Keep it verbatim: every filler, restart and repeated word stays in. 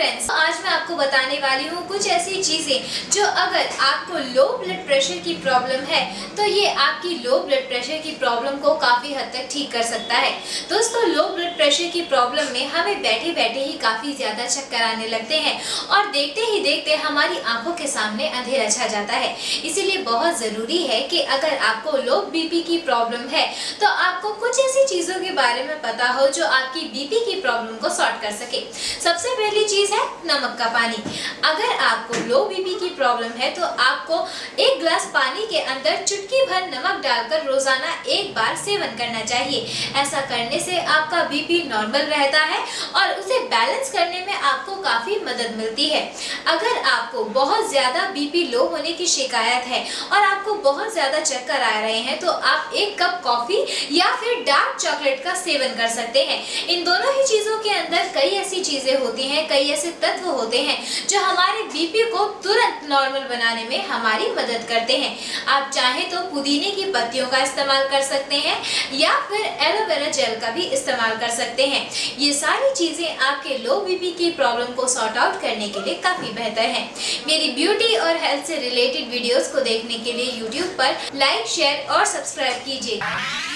Friends, आज मैं आपको बताने वाली हूँ कुछ ऐसी चीजें जो अगर आपको लो ब्लड प्रेशर की प्रॉब्लम है तो ये आपकी लो ब्लड प्रेशर की प्रॉब्लम को काफी हद तक ठीक कर सकता है। दोस्तों, लो ब्लड प्रेशर की प्रॉब्लम में हमें बैठे बैठे ही काफी ज्यादा चक्कर आने लगते हैं और देखते ही देखते हमारी आंखों के सामने अंधेरा छा जाता है। इसीलिए बहुत जरूरी है कि अगर आपको लो बीपी की प्रॉब्लम है तो आपको कुछ ऐसी चीजों के बारे में पता हो जो आपकी बीपी की प्रॉब्लम को सॉर्ट कर सके। सबसे पहली चीज है नमक का पानी। अगर आपको लो बीपी की प्रॉब्लम है तो आपको एक ग्लास पानी के अंदर चुटकी भर नमक डालकर रोजाना एक बार सेवन करना चाहिए। ऐसा करने से आपका बीपी नॉर्मल रहता है और उसे बैलेंस करने में आपको काफी मदद मिलती है। अगर आपको बहुत ज्यादा बीपी लो होने की शिकायत है और आपको बहुत ज्यादा चक्कर आ रहे हैं तो आप एक कप कॉफी या फिर डार्क चॉकलेट का सेवन कर सकते हैं। इन दोनों ही चीजों के अंदर कई ऐसी चीजें होती हैं, कई ऐसे तत्व होते हैं जो हमारे बीपी को तुरंत नॉर्मल बनाने में हमारी मदद करते हैं। आप चाहें तो पुदीने की पत्तियों का इस्तेमाल कर सकते हैं या फिर एलोवेरा जेल का भी इस्तेमाल कर सकते हैं। ये सारी चीजें आपके लो बीपी की प्रॉब्लम को सॉर्ट आउट करने के लिए काफी बेहतर हैं। मेरी ब्यूटी और हेल्थ से रिलेटेड वीडियोस को देखने के लिए यूट्यूब पर लाइक, शेयर और सब्सक्राइब कीजिए।